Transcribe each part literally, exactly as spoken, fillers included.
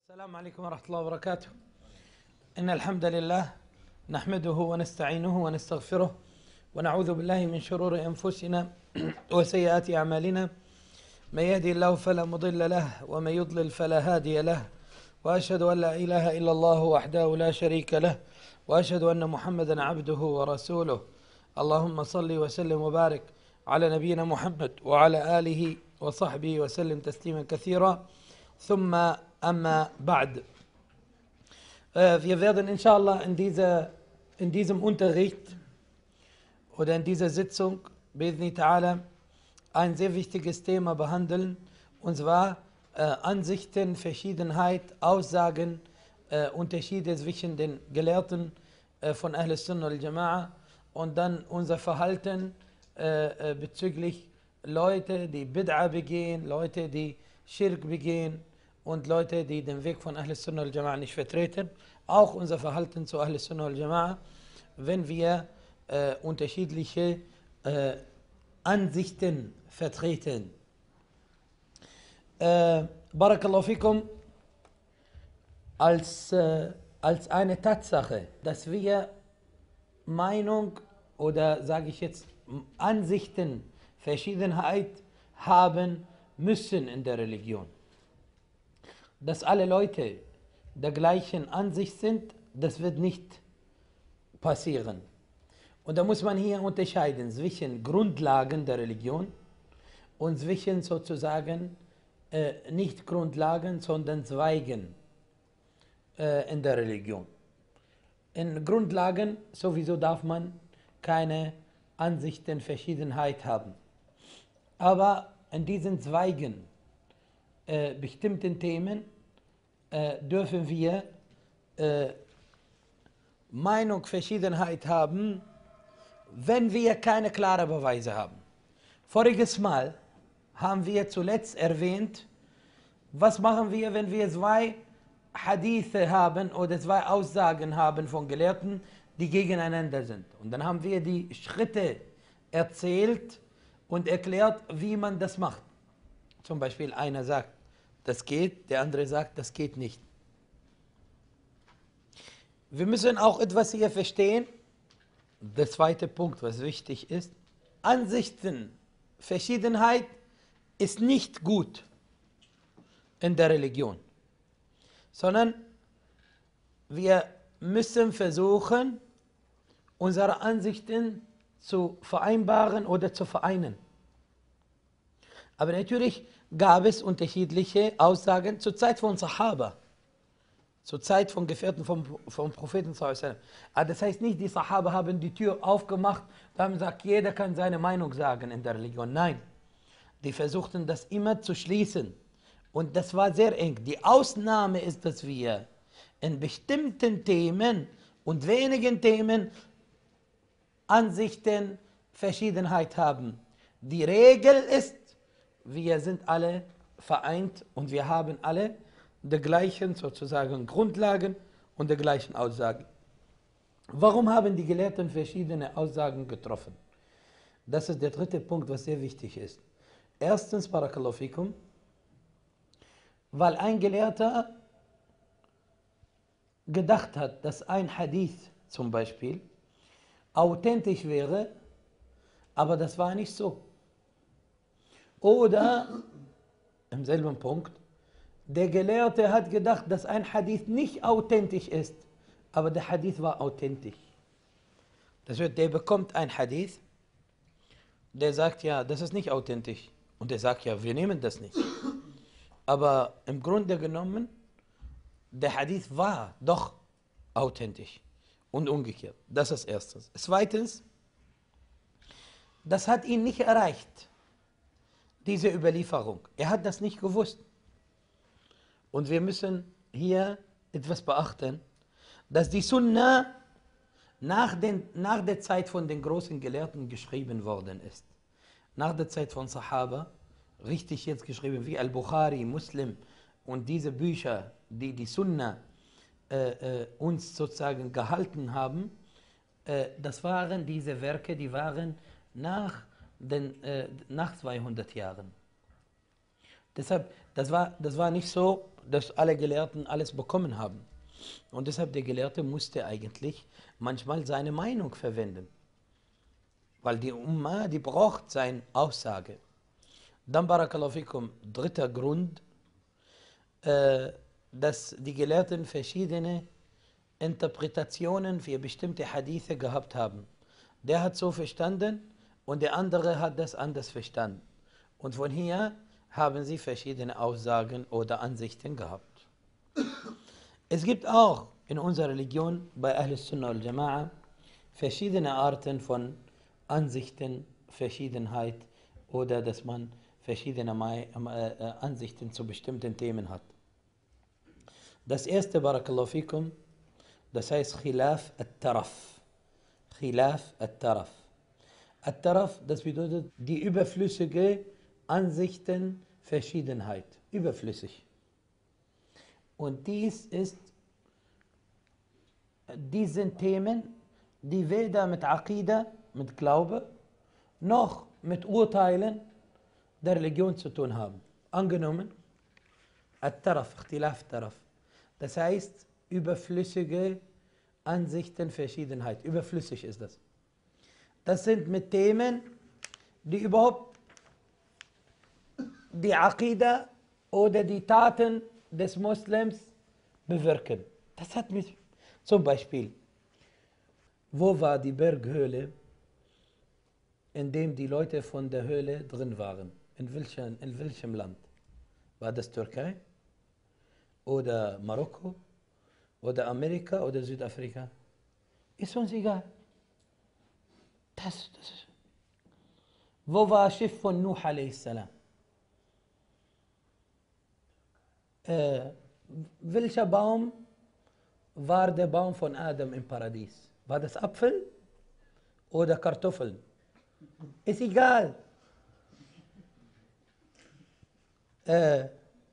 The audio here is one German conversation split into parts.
السلام عليكم ورحمة الله وبركاته. إن الحمد لله نحمده ونستعينه ونستغفره ونعوذ بالله من شرور أنفسنا وسيئات أعمالنا. من يهدي الله فلا مضل له ومن يضلل فلا هادي له، وأشهد أن لا إله إلا الله وحده لا شريك له، وأشهد أن محمدا عبده ورسوله. اللهم صل وسلم وبارك على نبينا محمد وعلى آله وصحبه وسلم تسليما كثيرا. ثم amma ba'd. Äh, wir werden inshallah in, dieser, in diesem Unterricht oder in dieser Sitzung bi'idhni ta'ala ein sehr wichtiges Thema behandeln, und zwar äh, Ansichten, Verschiedenheit, Aussagen, äh, Unterschiede zwischen den Gelehrten äh, von Ahl Sunnah wal Jama'a und dann unser Verhalten äh, äh, bezüglich Leute, die Bid'a begehen, Leute, die Schirk begehen und Leute, die den Weg von Ahl Sunnah wal Jama'a nicht vertreten. Auch unser Verhalten zu Ahl Sunnah wal Jama'a, wenn wir äh, unterschiedliche äh, Ansichten vertreten. Äh, Barakallahu fikum, als, äh, als eine Tatsache, dass wir Meinung oder sage ich jetzt Ansichten, Verschiedenheit haben müssen in der Religion. Dass alle Leute der gleichen Ansicht sind, das wird nicht passieren. Und da muss man hier unterscheiden zwischen Grundlagen der Religion und zwischen sozusagen äh, nicht Grundlagen, sondern Zweigen äh, in der Religion. In Grundlagen sowieso darf man keine Ansichtenverschiedenheit haben. Aber in diesen Zweigen, Äh, bestimmten Themen äh, dürfen wir äh, Meinungsverschiedenheit haben, wenn wir keine klaren Beweise haben. Voriges Mal haben wir zuletzt erwähnt, was machen wir, wenn wir zwei Hadithe haben oder zwei Aussagen haben von Gelehrten, die gegeneinander sind. Und dann haben wir die Schritte erzählt und erklärt, wie man das macht. Zum Beispiel einer sagt, das geht, der andere sagt, das geht nicht. Wir müssen auch etwas hier verstehen. Der zweite Punkt, was wichtig ist: Ansichten, Verschiedenheit ist nicht gut in der Religion, sondern wir müssen versuchen, unsere Ansichten zu vereinbaren oder zu vereinen. Aber natürlich gab es unterschiedliche Aussagen zur Zeit von Sahaba, zur Zeit von Gefährten vom, vom Propheten. Aber das heißt nicht, die Sahaba haben die Tür aufgemacht und haben gesagt, jeder kann seine Meinung sagen in der Religion. Nein, die versuchten das immer zu schließen. Und das war sehr eng. Die Ausnahme ist, dass wir in bestimmten Themen und wenigen Themen Ansichten, Verschiedenheit haben. Die Regel ist, wir sind alle vereint und wir haben alle die gleichen sozusagen Grundlagen und die gleichen Aussagen. Warum haben die Gelehrten verschiedene Aussagen getroffen? Das ist der dritte Punkt, was sehr wichtig ist. Erstens, Barakallahu fikum, weil ein Gelehrter gedacht hat, dass ein Hadith zum Beispiel authentisch wäre, aber das war nicht so. Oder im selben Punkt, der Gelehrte hat gedacht, dass ein Hadith nicht authentisch ist, aber der Hadith war authentisch. Das heißt, der bekommt ein Hadith, der sagt, ja, das ist nicht authentisch. Und der sagt, ja, wir nehmen das nicht. Aber im Grunde genommen, der Hadith war doch authentisch und umgekehrt. Das ist erstens. Zweitens, das hat ihn nicht erreicht, diese Überlieferung. Er hat das nicht gewusst. Und wir müssen hier etwas beachten, dass die Sunna nach, den, nach der Zeit von den großen Gelehrten geschrieben worden ist. Nach der Zeit von Sahaba, richtig jetzt geschrieben, wie Al-Bukhari, Muslim und diese Bücher, die die Sunna äh, äh, uns sozusagen gehalten haben, äh, das waren diese Werke, die waren nach Den, äh, nach zweihundert Jahren. Deshalb, das war, das war nicht so, dass alle Gelehrten alles bekommen haben. Und deshalb der Gelehrte musste eigentlich manchmal seine Meinung verwenden. Weil die Umma, die braucht seine Aussage. Dann, Barakallahu fikum, dritter Grund, äh, dass die Gelehrten verschiedene Interpretationen für bestimmte Hadithe gehabt haben. Der hat so verstanden und der andere hat das anders verstanden. Und von hier haben sie verschiedene Aussagen oder Ansichten gehabt. Es gibt auch in unserer Religion bei Ahlus Sunnah wal Jama'a verschiedene Arten von Ansichten, Verschiedenheit oder dass man verschiedene Ansichten zu bestimmten Themen hat. Das erste, Barakallahu fikum, das heißt Khilaf al-Taraf. Khilaf al-Taraf. Al-Taraf, das bedeutet die überflüssige Ansichten, Verschiedenheit. Überflüssig. Und dies ist, dies sind Themen, die weder mit Aqida, mit Glaube, noch mit Urteilen der Religion zu tun haben. Angenommen, Al-Taraf, Ikhtilaf al-Taraf. Das heißt, überflüssige Ansichten, Verschiedenheit. Überflüssig ist das. Das sind mit Themen, die überhaupt die Aqida oder die Taten des Moslems bewirken. Das hat mich zum Beispiel, wo war die Berghöhle, in dem die Leute von der Höhle drin waren? In welchem, in welchem Land? War das Türkei? Oder Marokko? Oder Amerika oder Südafrika? Ist uns egal. Das, das ist. Wo war das Schiff von Nuh a.s.? Äh, welcher Baum war der Baum von Adam im Paradies? War das Apfel oder Kartoffeln? Ist egal. Äh,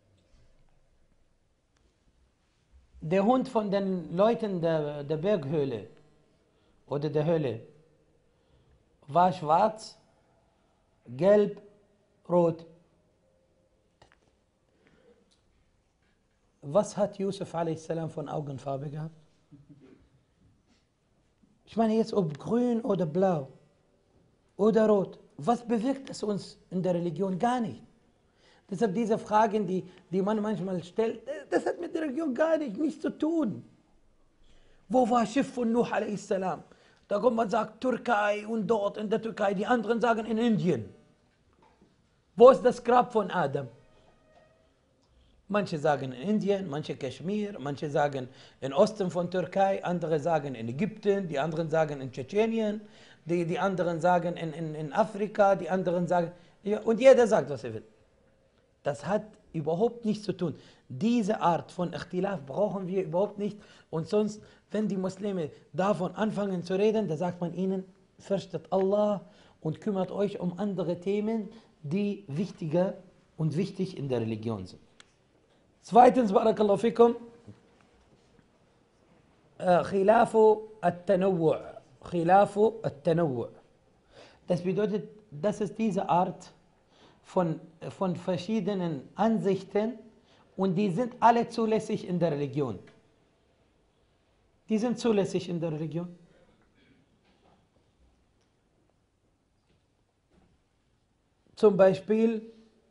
der Hund von den Leuten der, der Berghöhle oder der Höhle war schwarz, gelb, rot. Was hat Yusuf a s. von Augenfarbe gehabt? Ich meine jetzt ob grün oder blau oder rot. Was bewirkt es uns in der Religion? Gar nicht. Deshalb diese Fragen, die, die man manchmal stellt, das hat mit der Religion gar nicht, nichts zu tun. Wo war das Schiff von Nuh a s? Da kommt man sagt Türkei und dort in der Türkei, die anderen sagen in Indien. Wo ist das Grab von Adam? Manche sagen in Indien, manche Kaschmir, manche sagen im Osten von Türkei, andere sagen in Ägypten, die anderen sagen in Tschetschenien, die, die anderen sagen in, in, in Afrika, die anderen sagen, ja, und jeder sagt, was er will. Das hat überhaupt nichts zu tun. Diese Art von Ikhtilaf brauchen wir überhaupt nicht. Und sonst, wenn die Muslime davon anfangen zu reden, da sagt man ihnen, fürchtet Allah und kümmert euch um andere Themen, die wichtiger und wichtig in der Religion sind. Zweitens, Barakallahu fikum, Khilafu al-Tanawwu'. Khilafu al-Tanawwu'. Das bedeutet, das ist diese Art von, von verschiedenen Ansichten und die sind alle zulässig in der Religion. Die sind zulässig in der Religion. Zum Beispiel,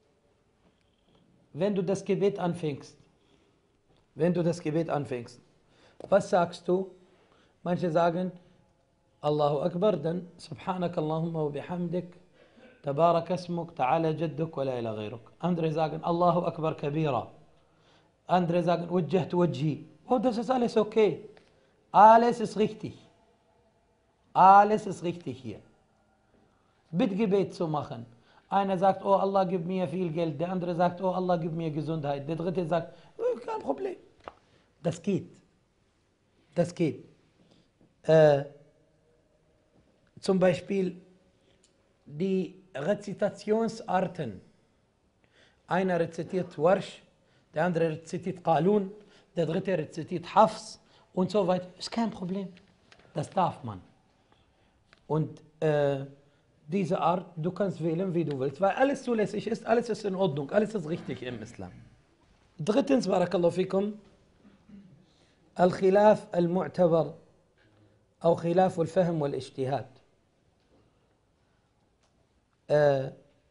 wenn du das Gebet anfängst, wenn du das Gebet anfängst, was sagst du? Manche sagen, Allahu Akbar, dann Subhanak Allahumma wa bihamdik, Tabarak asmuk, Ta'ala jadduk, wa la ila ghayruk. Andere sagen, Allahu Akbar kabira. Andere sagen, Wajjahtu wajhi. Oh, das ist alles okay. Alles ist richtig. Alles ist richtig hier. Bittgebet zu machen. Einer sagt, oh Allah, gib mir viel Geld. Der andere sagt, oh Allah, gib mir Gesundheit. Der dritte sagt, oh, kein Problem. Das geht. Das geht. Äh, zum Beispiel die Rezitationsarten. Einer rezitiert Warsh, der andere rezitiert Qalun, der dritte rezitiert Hafs und so weiter. Ist kein Problem. Das darf man. Und äh, diese Art, du kannst wählen, wie du willst, weil alles zulässig ist, alles ist in Ordnung, alles ist richtig im Islam. Drittens, Barakallahu fikum, Al-Khilaf al-Mu'tabar, auch Khilaf al-Fahm wal-Ijtihad. Äh,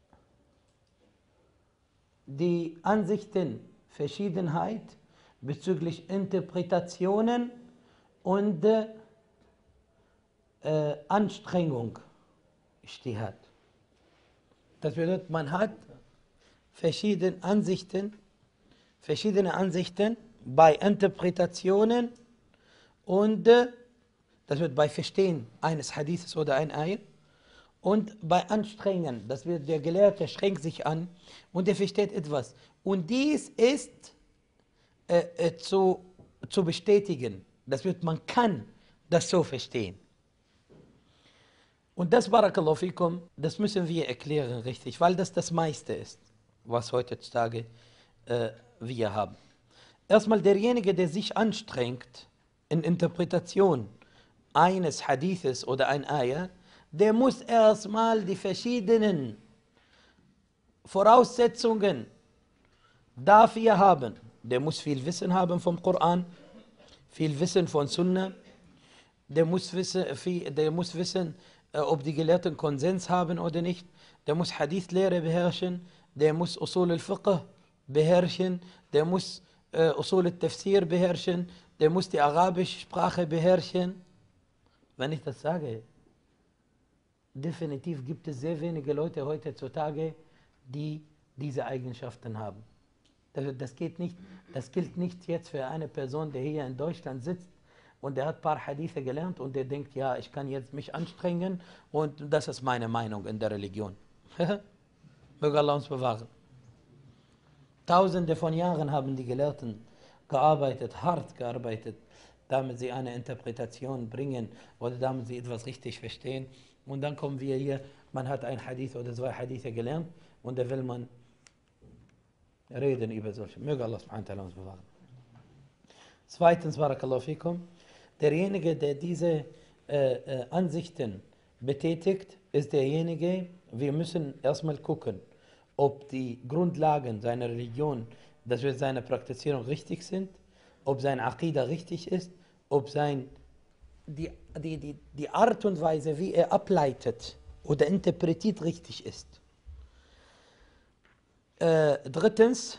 die Ansichtenverschiedenheit bezüglich Interpretationen und äh, Anstrengung, Ijtihad. Das bedeutet, man hat verschiedene Ansichten, verschiedene Ansichten bei Interpretationen und äh, das wird bei Verstehen eines Hadithes oder ein Ayah und bei Anstrengen, das wird der Gelehrte schränkt sich an und er versteht etwas. Und dies ist äh, äh, zu, zu bestätigen. Das wird, man kann das so verstehen. Und das, Barakallahu fikum, das müssen wir erklären richtig, weil das das meiste ist, was heutzutage äh, wir haben. Erstmal derjenige, der sich anstrengt in Interpretation eines Hadithes oder ein Ayah, der muss erstmal die verschiedenen Voraussetzungen dafür haben. Der muss viel Wissen haben vom Koran, viel Wissen von Sunna, der muss wissen, viel, der muss wissen ob die Gelehrten Konsens haben oder nicht, der muss Hadith-Lehre beherrschen, der muss Usul al-Fiqh beherrschen, der muss äh, Usul al-Tafsir beherrschen, der muss die arabische Sprache beherrschen. Wenn ich das sage, definitiv gibt es sehr wenige Leute heutzutage, die diese Eigenschaften haben. Das, das geht nicht, das gilt nicht jetzt für eine Person, die hier in Deutschland sitzt und der hat ein paar Hadithe gelernt und der denkt, ja, ich kann jetzt mich anstrengen und das ist meine Meinung in der Religion. Möge Allah uns bewahren. Tausende von Jahren haben die Gelehrten gearbeitet, hart gearbeitet, damit sie eine Interpretation bringen oder damit sie etwas richtig verstehen. Und dann kommen wir hier, man hat ein Hadith oder zwei Hadithe gelernt und da will man reden über solche. Möge Allah subhanahu wa ta'ala uns bewahren. Zweitens, Barakallahu fikum, derjenige, der diese äh, äh, Ansichten betätigt, ist derjenige, wir müssen erstmal gucken, ob die Grundlagen seiner Religion, dass wir seine Praktizierung richtig sind, ob sein Aqidah richtig ist, ob sein, die, die, die, die Art und Weise, wie er ableitet oder interpretiert, richtig ist. Äh, drittens,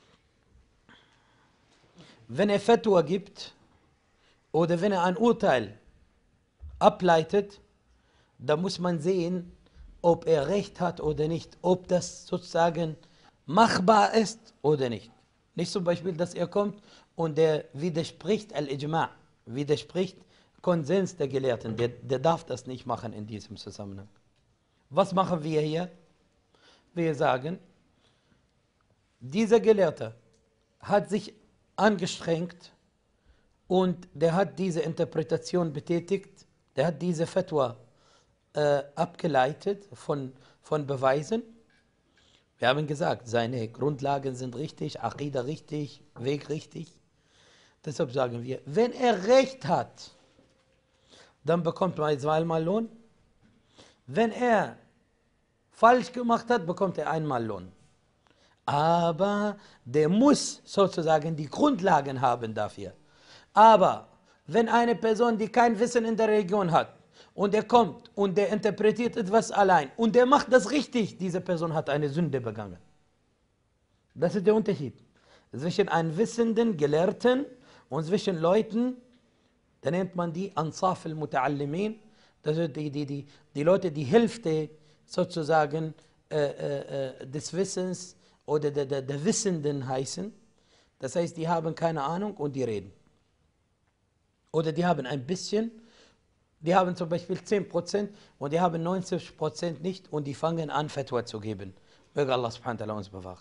wenn er Fatwa gibt oder wenn er ein Urteil ableitet, da muss man sehen, ob er Recht hat oder nicht, ob das sozusagen machbar ist oder nicht. Nicht zum Beispiel, dass er kommt und der widerspricht Al-Ijma', widerspricht Konsens der Gelehrten, der, der darf das nicht machen in diesem Zusammenhang. Was machen wir hier? Wir sagen, dieser Gelehrte hat sich angestrengt und der hat diese Interpretation betätigt, der hat diese Fatwa äh, abgeleitet von, von Beweisen. Wir haben gesagt, seine Grundlagen sind richtig, Aqidah richtig, Weg richtig. Deshalb sagen wir, wenn er Recht hat, dann bekommt er zweimal Lohn. Wenn er falsch gemacht hat, bekommt er einmal Lohn. Aber der muss sozusagen die Grundlagen haben dafür. Aber wenn eine Person, die kein Wissen in der Religion hat, und er kommt und der interpretiert etwas allein und der macht das richtig, diese Person hat eine Sünde begangen. Das ist der Unterschied zwischen einem wissenden Gelehrten und zwischen Leuten, da nennt man die Ansaf al-Muta'allimin, das sind die, die, die, die Leute, die Hälfte sozusagen äh, äh, des Wissens oder der, der, der Wissenden heißen. Das heißt, die haben keine Ahnung und die reden. Oder die haben ein bisschen, die haben zum Beispiel zehn Prozent und die haben neunzig Prozent nicht und die fangen an, Fatwa zu geben. Möge Allah subhanahu wa ta'ala uns bewahren.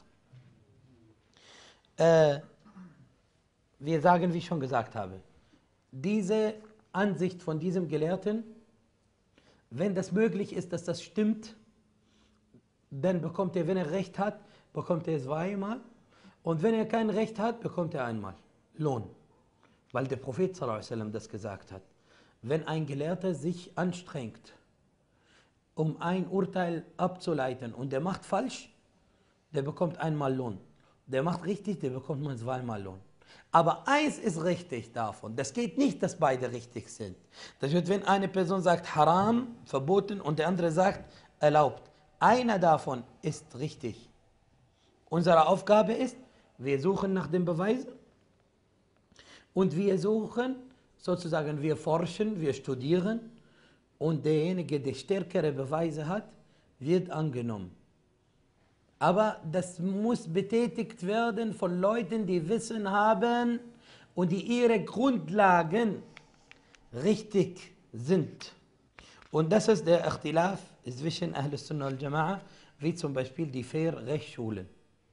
Äh, wir sagen, wie ich schon gesagt habe, diese Ansicht von diesem Gelehrten, wenn das möglich ist, dass das stimmt, dann bekommt er, wenn er Recht hat, bekommt er zweimal. Und wenn er kein Recht hat, bekommt er einmal Lohn. Weil der Prophet sallallahu alaihi wasallam das gesagt hat. Wenn ein Gelehrter sich anstrengt, um ein Urteil abzuleiten und der macht falsch, der bekommt einmal Lohn. Der macht richtig, der bekommt man zweimal Lohn. Aber eins ist richtig davon. Das geht nicht, dass beide richtig sind. Das wird, wenn eine Person sagt haram, verboten, und der andere sagt erlaubt. Einer davon ist richtig. Unsere Aufgabe ist, wir suchen nach den Beweisen und wir suchen, sozusagen, wir forschen, wir studieren und derjenige, der stärkere Beweise hat, wird angenommen. Aber das muss betätigt werden von Leuten, die Wissen haben und die ihre Grundlagen richtig sind. Und das ist der Ikhtilaf zwischen Ahlus Sunnah wal Jama'a, wie zum Beispiel die vier Rechtsschulen.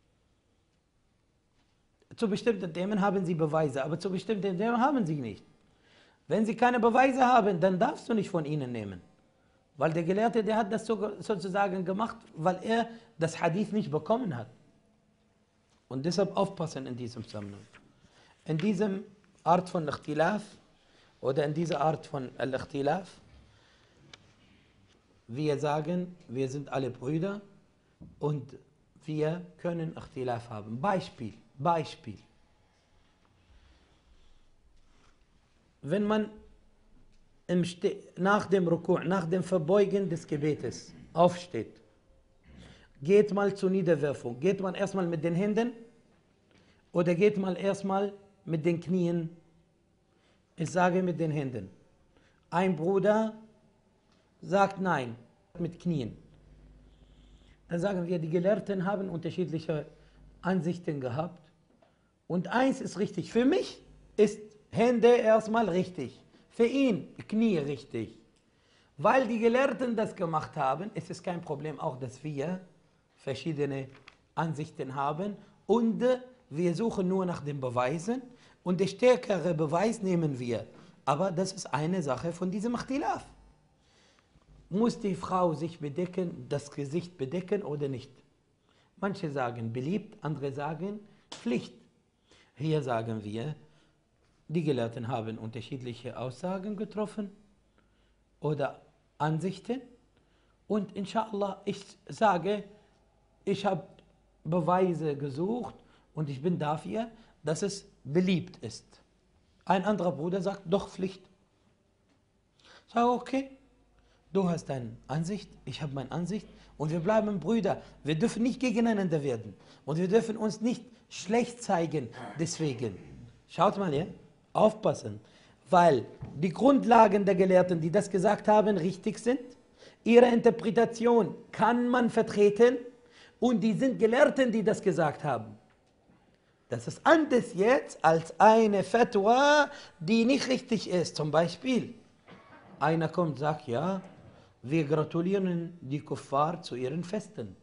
Zu bestimmten Themen haben sie Beweise, aber zu bestimmten Themen haben sie nicht. Wenn sie keine Beweise haben, dann darfst du nicht von ihnen nehmen. Weil der Gelehrte, der hat das sozusagen gemacht, weil er das Hadith nicht bekommen hat. Und deshalb aufpassen in diesem Zusammenhang. In diesem Art von Ikhtilaf oder in dieser Art von Al-Ikhtilaf, wir sagen, wir sind alle Brüder und wir können Ikhtilaf haben. Beispiel, Beispiel. Wenn man im Ste- nach dem Ruku', nach dem Verbeugen des Gebetes aufsteht, geht mal zur Niederwerfung. Geht man erstmal mit den Händen oder geht man erstmal mit den Knien? Ich sage mit den Händen. Ein Bruder sagt nein, mit Knien. Dann sagen wir, die Gelehrten haben unterschiedliche Ansichten gehabt. Und eins ist richtig. Für mich ist Hände erstmal richtig. Für ihn Knie richtig. Weil die Gelehrten das gemacht haben, ist es kein Problem auch, dass wir verschiedene Ansichten haben. Und wir suchen nur nach den Beweisen. Und der stärkere Beweis nehmen wir. Aber das ist eine Sache von diesem Ikhtilaf. Muss die Frau sich bedecken, das Gesicht bedecken oder nicht? Manche sagen beliebt, andere sagen Pflicht. Hier sagen wir, die Gelehrten haben unterschiedliche Aussagen getroffen oder Ansichten. Und inshallah, ich sage, ich habe Beweise gesucht und ich bin dafür, dass es beliebt ist. Ein anderer Bruder sagt, doch Pflicht. Ich sage, okay, du hast deine Ansicht, ich habe meine Ansicht und wir bleiben Brüder. Wir dürfen nicht gegeneinander werden und wir dürfen uns nicht schlecht zeigen deswegen. Schaut mal hier, aufpassen, weil die Grundlagen der Gelehrten, die das gesagt haben, richtig sind. Ihre Interpretation kann man vertreten und die sind Gelehrten, die das gesagt haben. Das ist anders jetzt als eine Fatwa, die nicht richtig ist. Zum Beispiel, einer kommt und sagt, ja, wir gratulieren die Kuffar zu ihren Festen.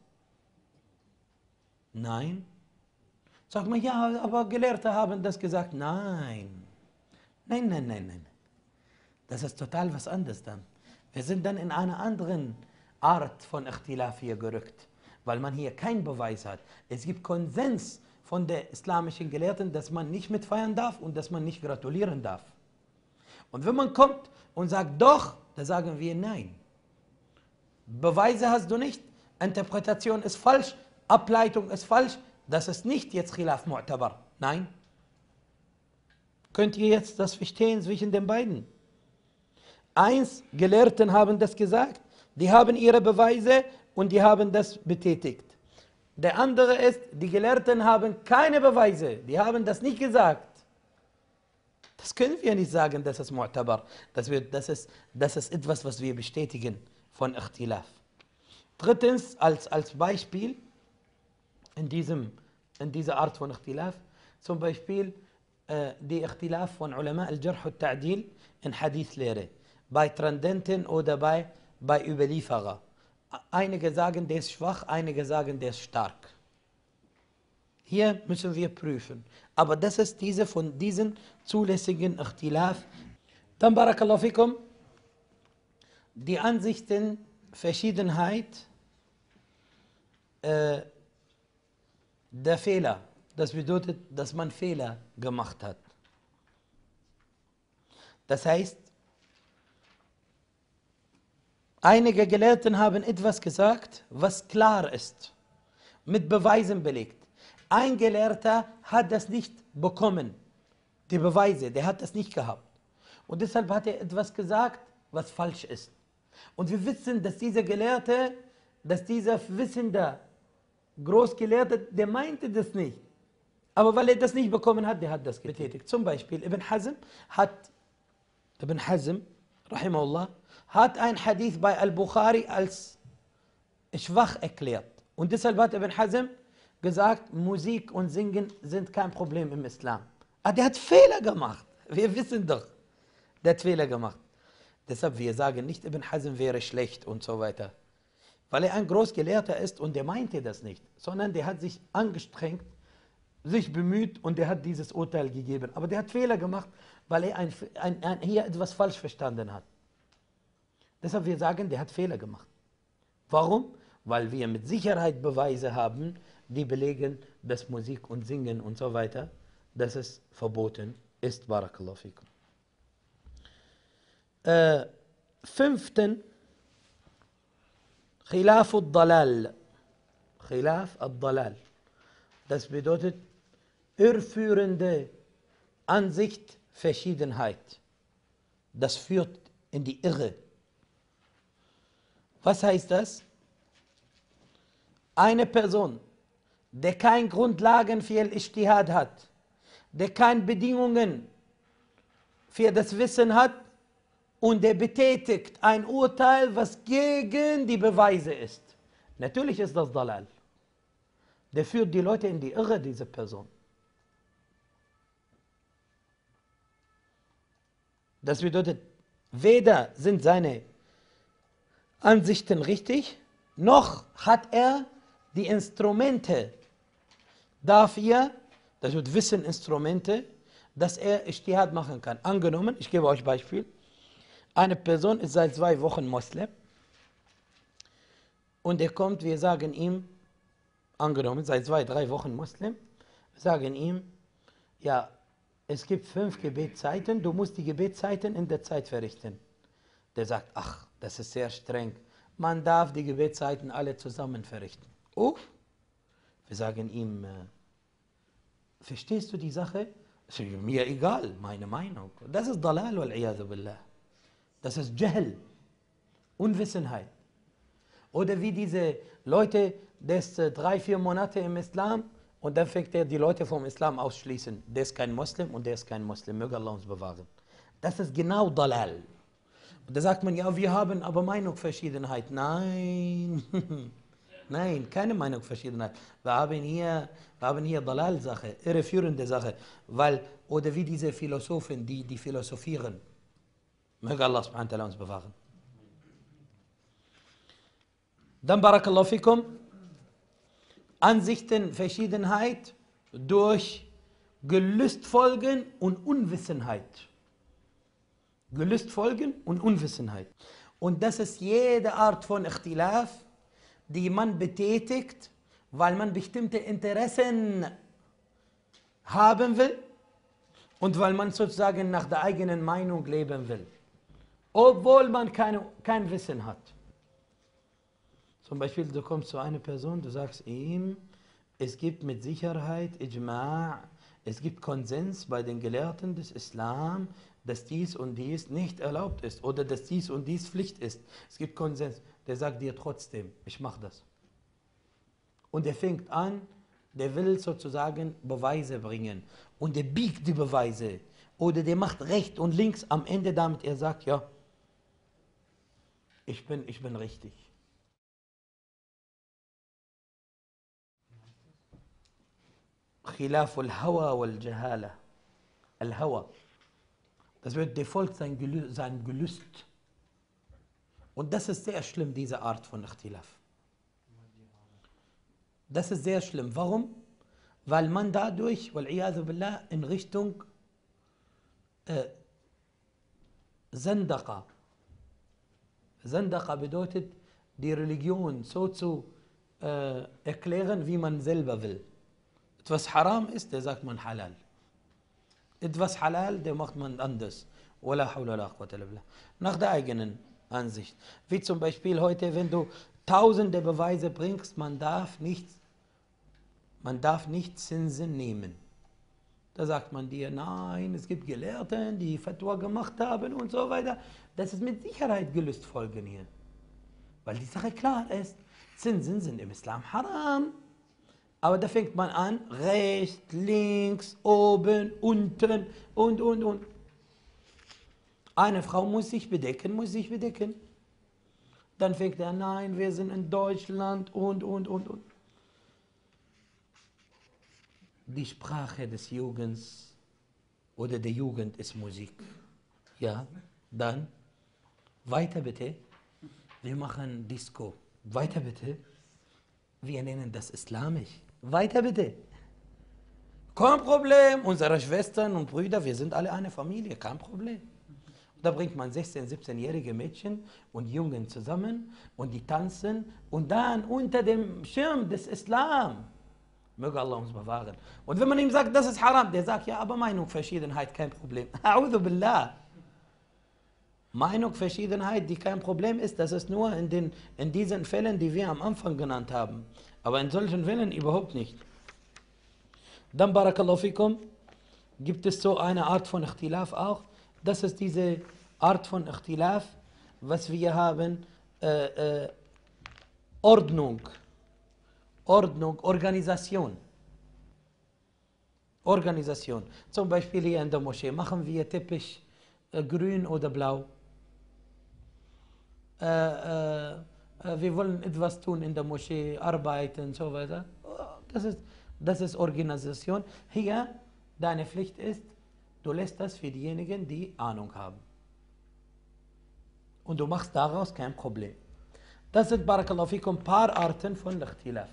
Nein. Sagt man, ja, aber Gelehrte haben das gesagt. Nein. Nein, nein, nein, nein. Das ist total was anderes dann. Wir sind dann in einer anderen Art von Ikhtilaf hier gerückt, weil man hier keinen Beweis hat. Es gibt Konsens von der islamischen Gelehrten, dass man nicht mitfeiern darf und dass man nicht gratulieren darf. Und wenn man kommt und sagt doch, dann sagen wir nein. Beweise hast du nicht, Interpretation ist falsch, Ableitung ist falsch, das ist nicht jetzt Khilaf Mu'tabar. Nein. Könnt ihr jetzt das verstehen zwischen den beiden? Eins, Gelehrten haben das gesagt, die haben ihre Beweise und die haben das betätigt. Der andere ist, die Gelehrten haben keine Beweise, die haben das nicht gesagt. Das können wir nicht sagen, das ist Mu'tabar. Das, wird, das, ist, das ist etwas, was wir bestätigen von Ikhtilaf. Drittens, als, als Beispiel in, diesem, in dieser Art von Ikhtilaf, zum Beispiel äh, die Ikhtilaf von Ulama al-Jarh und Ta'dil in Hadithlehre, bei Trandenten oder bei, bei Überlieferer. Einige sagen, der ist schwach, einige sagen, der ist stark. Hier müssen wir prüfen. Aber das ist diese von diesen zulässigen Ikhtilaf. Dann Barakallahu fikum, die Ansichten, Verschiedenheit, äh, der Fehler. Das bedeutet, dass man Fehler gemacht hat. Das heißt, Einige Gelehrten haben etwas gesagt, was klar ist, mit Beweisen belegt. Ein Gelehrter hat das nicht bekommen, die Beweise, der hat das nicht gehabt. Und deshalb hat er etwas gesagt, was falsch ist. Und wir wissen, dass dieser Gelehrte, dass dieser wissende Großgelehrte, der meinte das nicht. Aber weil er das nicht bekommen hat, der hat das betätigt. Zum Beispiel Ibn Hazm hat, Ibn Hazm, rahimahullah, hat ein Hadith bei Al-Bukhari als schwach erklärt. Und deshalb hat Ibn Hazm gesagt, Musik und Singen sind kein Problem im Islam. Aber der hat Fehler gemacht. Wir wissen doch, der hat Fehler gemacht. Deshalb, wir sagen nicht, Ibn Hazm wäre schlecht und so weiter. Weil er ein Großgelehrter ist und der meinte das nicht. Sondern der hat sich angestrengt, sich bemüht und der hat dieses Urteil gegeben. Aber der hat Fehler gemacht, weil er ein, ein, ein, hier etwas falsch verstanden hat. Deshalb wir sagen, der hat Fehler gemacht. Warum? Weil wir mit Sicherheit Beweise haben, die belegen, dass Musik und Singen und so weiter, dass es verboten ist. Barakallahu fikum. Äh, fünften, Khilaf al-Dalal. Khilaf al-Dalal. Das bedeutet irreführende Ansicht, Verschiedenheit. Das führt in die Irre. Was heißt das? Eine Person, der keine Grundlagen für Ijtihad hat, der keine Bedingungen für das Wissen hat und der betätigt ein Urteil, was gegen die Beweise ist. Natürlich ist das Dalal. Der führt die Leute in die Irre, diese Person. Das bedeutet, weder sind seine Ansichten richtig, noch hat er die Instrumente dafür, das wird Wissen, Instrumente, dass er Ijtihad machen kann. Angenommen, ich gebe euch ein Beispiel, eine Person ist seit zwei Wochen Moslem und er kommt, wir sagen ihm, angenommen, seit zwei, drei Wochen Moslem, sagen ihm, ja, es gibt fünf Gebetszeiten, du musst die Gebetszeiten in der Zeit verrichten. Der sagt, ach, das ist sehr streng. Man darf die Gebetszeiten alle zusammen verrichten. Oh, wir sagen ihm, äh, verstehst du die Sache? Das ist mir egal, meine Meinung. Das ist Dalal wal-Iyadhu billah. Das ist Jahl, Unwissenheit. Oder wie diese Leute, der ist äh, drei, vier Monate im Islam und dann fängt er die Leute vom Islam ausschließen. Der ist kein Muslim und der ist kein Muslim. Möge Allah uns bewahren. Das ist genau Dalal. Und da sagt man, ja, wir haben aber Meinungsverschiedenheit. Nein, nein, keine Meinungsverschiedenheit. Wir haben hier, wir haben hier Dalal-Sache, irreführende Sache. Weil, oder wie diese Philosophen, die, die philosophieren. Möge Allah subhanahu wa ta'ala uns bewahren. Dann, Barakallahu fikum, Ansichten, Verschiedenheit durch Gelüstfolgen und Unwissenheit. Gelüstfolgen und Unwissenheit. Und das ist jede Art von Ikhtilaf, die man betätigt, weil man bestimmte Interessen haben will und weil man sozusagen nach der eigenen Meinung leben will, obwohl man keine, kein Wissen hat. Zum Beispiel, du kommst zu einer Person, du sagst ihm, es gibt mit Sicherheit Ijma', es gibt Konsens bei den Gelehrten des Islam, dass dies und dies nicht erlaubt ist oder dass dies und dies Pflicht ist. Es gibt Konsens. Der sagt dir trotzdem, ich mache das. Und er fängt an, der will sozusagen Beweise bringen. Und er biegt die Beweise. Oder der macht rechts und links am Ende damit, er sagt, ja, ich bin, ich bin richtig. Khilaf al-Hawa wal-Jahala. Al-Hawa. Das wird der Volk sein, Gelü sein Gelüst. Und das ist sehr schlimm, diese Art von Ikhtilaf. Das ist sehr schlimm. Warum? Weil man dadurch, wal-Iyadhu billah, in Richtung äh, Zandaqa. Zandaqa bedeutet, die Religion so zu äh, erklären, wie man selber will. Etwas haram ist, der sagt man halal. Etwas halal, der macht man anders. Wala hawla wala quwwata illa billah. Nach der eigenen Ansicht. Wie zum Beispiel heute, wenn du tausende Beweise bringst, man darf nicht, man darf nicht Zinsen nehmen. Da sagt man dir, nein, es gibt Gelehrten, die Fatwa gemacht haben und so weiter. Das ist mit Sicherheit Gelüstfolgen hier. Weil die Sache klar ist, Zinsen sind im Islam haram. Aber da fängt man an, rechts, links, oben, unten und, und, und. Eine Frau muss sich bedecken, muss sich bedecken. Dann fängt er, nein, wir sind in Deutschland und, und, und, und. Die Sprache des Jugens oder der Jugend ist Musik. Ja, dann, weiter bitte. Wir machen Disco. Weiter bitte. Wir nennen das islamisch. Weiter bitte. Kein Problem. Unsere Schwestern und Brüder, wir sind alle eine Familie. Kein Problem. Da bringt man sechzehn-, siebzehnjährige Mädchen und Jungen zusammen und die tanzen und dann unter dem Schirm des Islam. Möge Allah uns bewahren. Und wenn man ihm sagt, das ist haram, der sagt, ja, aber Meinungsverschiedenheit, kein Problem. A'udhu billah. Meinungsverschiedenheit, die kein Problem ist, das ist nur in, den, in diesen Fällen, die wir am Anfang genannt haben. Aber in solchen Fällen überhaupt nicht. Dann, Barakallahu fikum, gibt es so eine Art von Ikhtilaf auch. Das ist diese Art von Ikhtilaf, was wir haben, äh, äh, Ordnung, Ordnung, Organisation. Organisation. Zum Beispiel hier in der Moschee machen wir Teppich äh, grün oder blau. Äh, äh, wir wollen etwas tun in der Moschee, arbeiten und so weiter. Das ist, das ist Organisation. Hier, deine Pflicht ist, du lässt das für diejenigen, die Ahnung haben. Und du machst daraus kein Problem. Das sind, Barakallahu fikum, ein paar Arten von Ikhtilaf.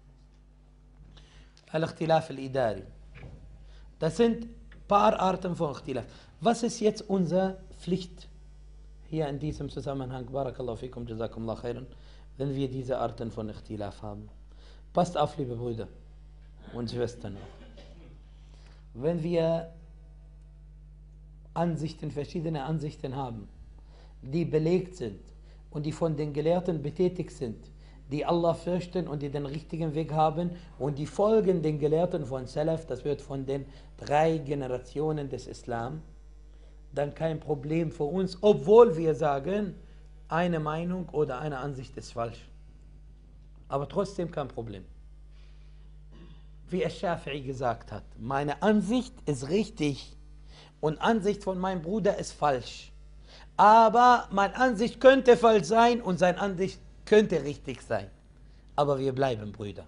Al-Ikhtilaf al-Idari. Das sind ein paar Arten von Ikhtilaf. Was ist jetzt unsere Pflicht hier in diesem Zusammenhang? Barakallahu fikum, jazakumullah khairan, wenn wir diese Arten von Ikhtilaf haben. Passt auf, liebe Brüder und Schwestern. Wenn wir Ansichten, verschiedene Ansichten haben, die belegt sind und die von den Gelehrten betätigt sind, die Allah fürchten und die den richtigen Weg haben und die folgen den Gelehrten von Salaf, das wird von den drei Generationen des Islam, dann kein Problem für uns, obwohl wir sagen, eine Meinung oder eine Ansicht ist falsch. Aber trotzdem kein Problem. Wie Al-Shafi'i gesagt hat, meine Ansicht ist richtig und Ansicht von meinem Bruder ist falsch. Aber meine Ansicht könnte falsch sein und seine Ansicht könnte richtig sein. Aber wir bleiben Brüder.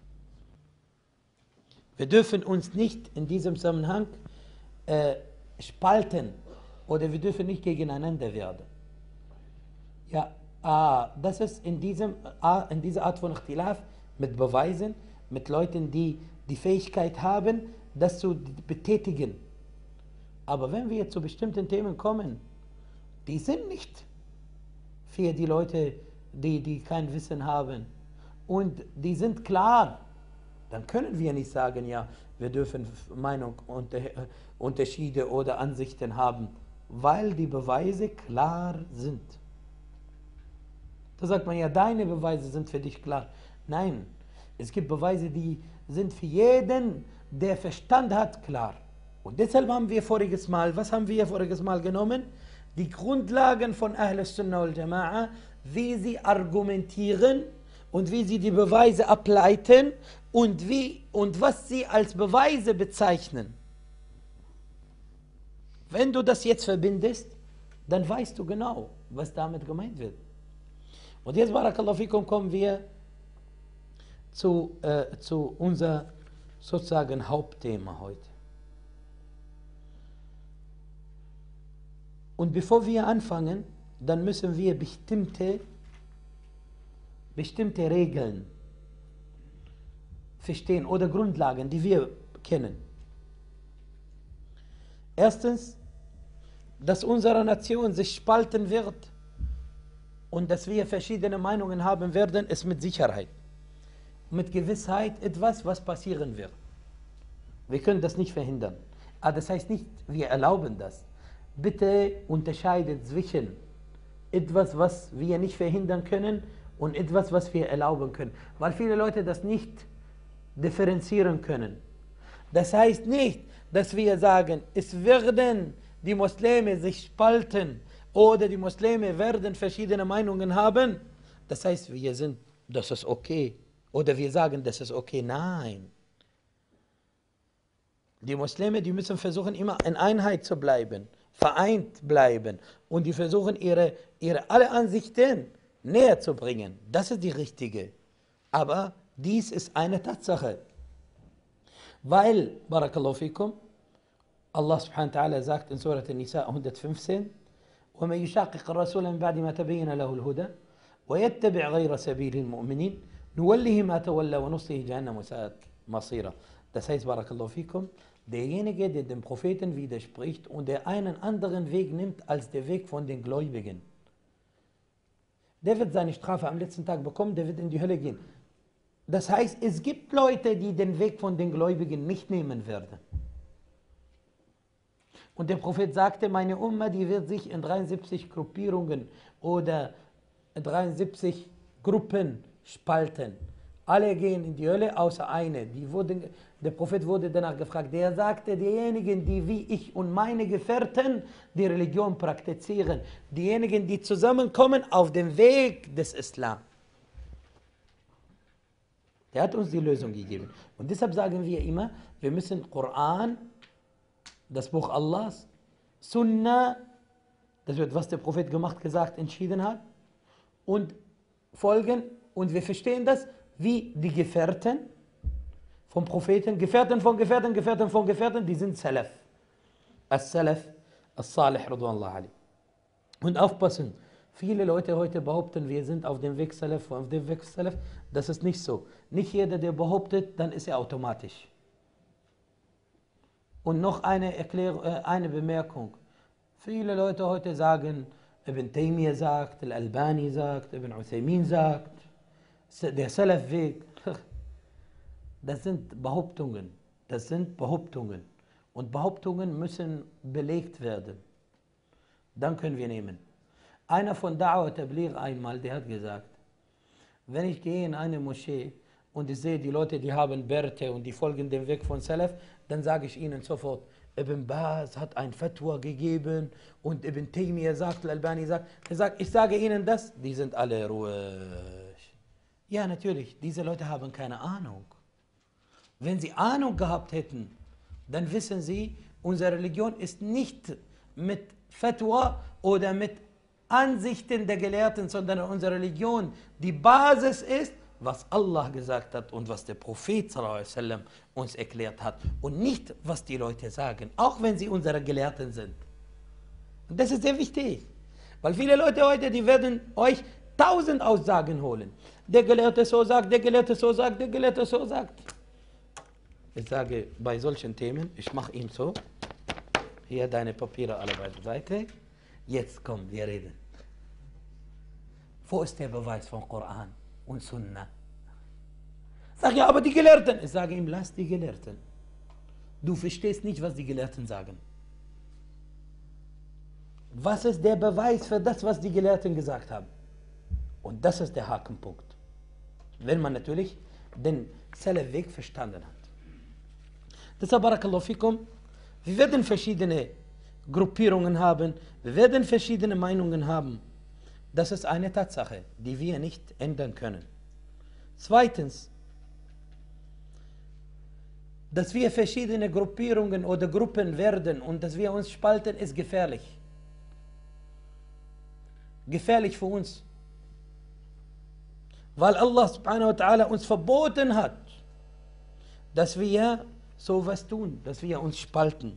Wir dürfen uns nicht in diesem Zusammenhang äh, spalten oder wir dürfen nicht gegeneinander werden. Ja, ah, das ist in, diesem, ah, in dieser Art von Ikhtilaf mit Beweisen, mit Leuten, die die Fähigkeit haben, das zu betätigen. Aber wenn wir zu bestimmten Themen kommen, die sind nicht für die Leute, die, die kein Wissen haben. Und die sind klar. Dann können wir nicht sagen, ja, wir dürfen Meinungsunterschiede oder Ansichten haben, weil die Beweise klar sind. Da sagt man ja, deine Beweise sind für dich klar. Nein, es gibt Beweise, die sind für jeden, der Verstand hat, klar. Und deshalb haben wir voriges Mal, was haben wir voriges Mal genommen? Die Grundlagen von Ahl Sunnah wal Jama'a, wie sie argumentieren und wie sie die Beweise ableiten und, wie, und was sie als Beweise bezeichnen. Wenn du das jetzt verbindest, dann weißt du genau, was damit gemeint wird. Und jetzt, Barakallahu fikum, kommen wir zu, äh, zu unser sozusagen Hauptthema heute. Und bevor wir anfangen, dann müssen wir bestimmte, bestimmte Regeln verstehen oder Grundlagen, die wir kennen. Erstens, dass unsere Nation sich spalten wird und dass wir verschiedene Meinungen haben werden, ist mit Sicherheit, mit Gewissheit etwas, was passieren wird. Wir können das nicht verhindern. Aber das heißt nicht, wir erlauben das. Bitte unterscheidet zwischen etwas, was wir nicht verhindern können und etwas, was wir erlauben können. Weil viele Leute das nicht differenzieren können. Das heißt nicht, dass wir sagen, es werden die Muslime sich spalten oder die Muslime werden verschiedene Meinungen haben. Das heißt, wir sind, das ist okay. Oder wir sagen, das ist okay. Nein. Die Muslime, die müssen versuchen, immer in Einheit zu bleiben, vereint bleiben. Und die versuchen, ihre, ihre alle Ansichten näher zu bringen. Das ist die richtige. Aber dies ist eine Tatsache. Weil, Barakallahu fikum, Allah subhanahu wa ta'ala sagt in Surah An-Nisa hundertfünfzehn, وَمَنْ يُشَاقِقِ الرَّسُولَ مِنْ بَعْدِ مَا تَبَيَّنَ لَهُ الْهُدَى وَيَتَّبِعْ غَيْرَ سَبِيلِ الْمُؤْمِنِينَ نُوَلِّهِ مَا تَوَلَّى وَنُصْلِهِ جَهَنَّمَ وَسَاءَتْ مَصِيرًا. Das heißt, Barakallahu fikum, derjenige, der dem Propheten widerspricht und der einen anderen Weg nimmt als der Weg von den Gläubigen, der wird seine Strafe am letzten Tag bekommen, der wird in die Hölle gehen. Das heißt, es gibt Leute, die den Weg von den Gläubigen nicht nehmen werden. Und der Prophet sagte, meine Umma, die wird sich in dreiundsiebzig Gruppierungen oder dreiundsiebzig Gruppen spalten. Alle gehen in die Hölle, außer eine. Die wurden, der Prophet wurde danach gefragt, der sagte, diejenigen, die wie ich und meine Gefährten die Religion praktizieren, diejenigen, die zusammenkommen auf dem Weg des Islam. Der hat uns die Lösung gegeben. Und deshalb sagen wir immer, wir müssen Koran, das Buch Allahs, Sunnah, das wird, was der Prophet gemacht, gesagt, entschieden hat, und folgen. Und wir verstehen das wie die Gefährten vom Propheten, Gefährten von Gefährten, Gefährten von Gefährten, die sind Salaf. As-Salaf, As-Salih, radwanallahu alayhi. Und aufpassen, viele Leute heute behaupten, wir sind auf dem Weg Salaf, auf dem Weg Salaf. Das ist nicht so. Nicht jeder, der behauptet, dann ist er automatisch. Und noch eine, Erklärung, äh, eine Bemerkung. Viele Leute heute sagen, Ibn Taymiyyah sagt, Al-Albani sagt, Ibn Uthaymin sagt, der Salaf-Weg. Das sind Behauptungen. Das sind Behauptungen. Und Behauptungen müssen belegt werden. Dann können wir nehmen. Einer von Da'wah Tabligh einmal, der hat gesagt, wenn ich gehe in eine Moschee und ich sehe die Leute, die haben Bärte und die folgen dem Weg von Salaf, dann sage ich ihnen sofort, Ibn Baz hat ein Fatwa gegeben und Ibn Taymiyyah sagt, Al-Albani sagt, er sagt, ich sage ihnen das, die sind alle ruhig. Ja, natürlich, diese Leute haben keine Ahnung. Wenn sie Ahnung gehabt hätten, dann wissen sie, unsere Religion ist nicht mit Fatwa oder mit Ansichten der Gelehrten, sondern unsere Religion, die Basis ist, was Allah gesagt hat und was der Prophet sallallahu alaihi wasallam uns erklärt hat und nicht, was die Leute sagen, auch wenn sie unsere Gelehrten sind. Und das ist sehr wichtig, weil viele Leute heute, die werden euch tausend Aussagen holen. Der Gelehrte so sagt, der Gelehrte so sagt, der Gelehrte so sagt. Ich sage, bei solchen Themen, ich mache ihm so, hier deine Papiere alle beiseite, jetzt komm, wir reden. Wo ist der Beweis von Koran und Sunnah? Sag ja, aber die Gelehrten. Ich sage ihm, lass die Gelehrten. Du verstehst nicht, was die Gelehrten sagen. Was ist der Beweis für das, was die Gelehrten gesagt haben? Und das ist der Hakenpunkt. Wenn man natürlich den Salaf-Weg verstanden hat. Deshalb, Barakallahu fikum, wir werden verschiedene Gruppierungen haben, wir werden verschiedene Meinungen haben. Das ist eine Tatsache, die wir nicht ändern können. Zweitens, dass wir verschiedene Gruppierungen oder Gruppen werden und dass wir uns spalten, ist gefährlich. Gefährlich für uns. Weil Allah subhanahu wa ta'ala uns verboten hat, dass wir sowas tun, dass wir uns spalten.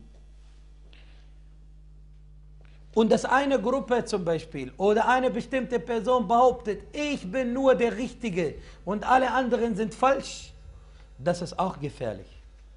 Und dass eine Gruppe zum Beispiel oder eine bestimmte Person behauptet, ich bin nur der Richtige und alle anderen sind falsch, das ist auch gefährlich.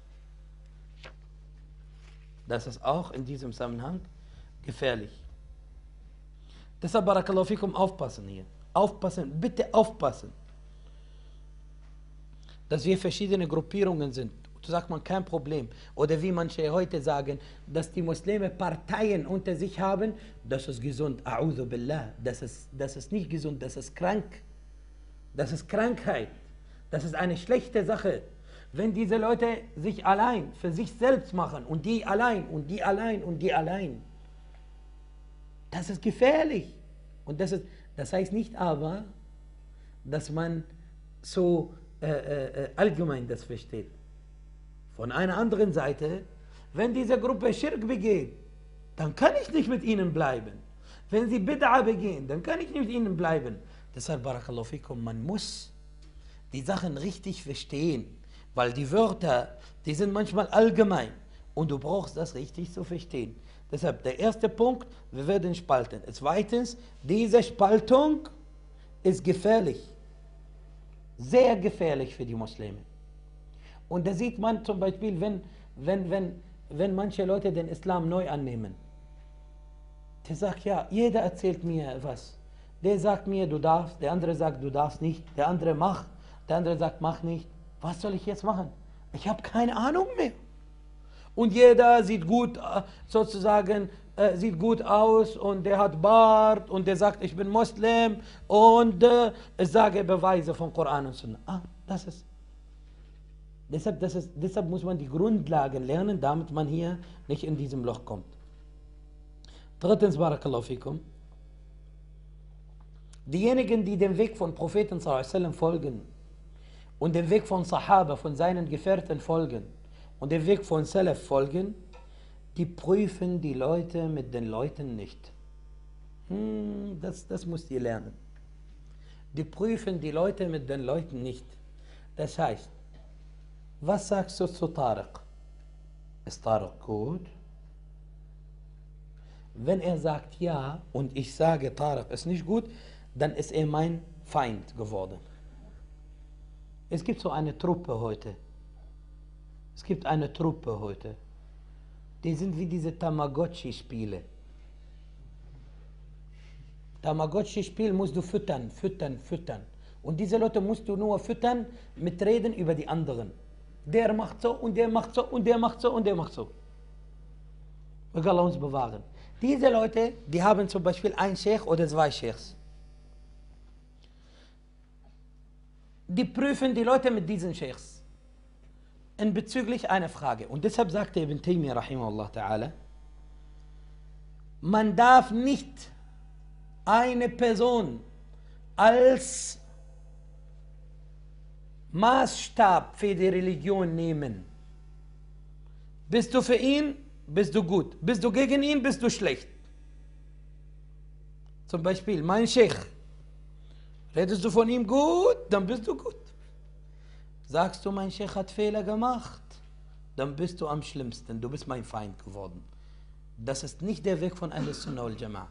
Das ist auch in diesem Zusammenhang gefährlich. Deshalb, Barakallahu fikum, aufpassen hier. Aufpassen, bitte aufpassen. Dass wir verschiedene Gruppierungen sind. So sagt man, kein Problem. Oder wie manche heute sagen, dass die Muslime Parteien unter sich haben, das ist gesund. A'udhu billah. Das ist, das ist nicht gesund, das ist krank. Das ist Krankheit. Das ist eine schlechte Sache. Wenn diese Leute sich allein für sich selbst machen und die allein und die allein und die allein, das ist gefährlich. Und das, ist, das heißt nicht aber, dass man so äh, äh, allgemein das versteht. Von einer anderen Seite, wenn diese Gruppe Schirk begeht, dann kann ich nicht mit ihnen bleiben. Wenn sie Bid'a begehen, dann kann ich nicht mit ihnen bleiben. Deshalb, Barakallahu fikum, man muss die Sachen richtig verstehen, weil die Wörter, die sind manchmal allgemein und du brauchst das richtig zu verstehen. Deshalb der erste Punkt, wir werden spalten. Zweitens, diese Spaltung ist gefährlich, sehr gefährlich für die Muslime. Und da sieht man zum Beispiel, wenn, wenn, wenn, wenn manche Leute den Islam neu annehmen. Der sagt, ja, jeder erzählt mir was. Der sagt mir, du darfst, der andere sagt, du darfst nicht, der andere mach, der andere sagt, mach nicht. Was soll ich jetzt machen? Ich habe keine Ahnung mehr. Und jeder sieht gut, sozusagen, äh, sieht gut aus und der hat Bart und der sagt, ich bin Muslim und äh, ich sage Beweise von Koran und Sunna. Ah, das ist. Deshalb, das ist, deshalb muss man die Grundlagen lernen, damit man hier nicht in diesem Loch kommt. Drittens, Barakallahu fikum. Diejenigen, die dem Weg von Propheten sallallahu alaihi wasallam folgen und dem Weg von Sahaba, von seinen Gefährten folgen und dem Weg von Salaf folgen, die prüfen die Leute mit den Leuten nicht. Hm, das, das müsst ihr lernen. Die prüfen die Leute mit den Leuten nicht. Das heißt, was sagst du zu Tariq? Ist Tariq gut? Wenn er sagt ja und ich sage Tariq ist nicht gut, dann ist er mein Feind geworden. Es gibt so eine Truppe heute. Es gibt eine Truppe heute. Die sind wie diese Tamagotchi-Spiele. Tamagotchi-Spiel musst du füttern, füttern, füttern. Und diese Leute musst du nur füttern mit Reden über die anderen. Der macht so und der macht so und der macht so und der macht so. Möge Allah uns bewahren. Diese Leute, die haben zum Beispiel einen Sheikh oder zwei Sheikhs. Die prüfen die Leute mit diesen Sheikhs in bezüglich einer Frage. Und deshalb sagte Ibn Taymiyyah rahimahullah ta'ala, man darf nicht eine Person als Maßstab für die Religion nehmen. Bist du für ihn, bist du gut. Bist du gegen ihn, bist du schlecht. Zum Beispiel mein Sheikh. Redest du von ihm gut, dann bist du gut. Sagst du, mein Sheikh hat Fehler gemacht, dann bist du am schlimmsten. Du bist mein Feind geworden. Das ist nicht der Weg von Ahl Sunnah wal Jama'a.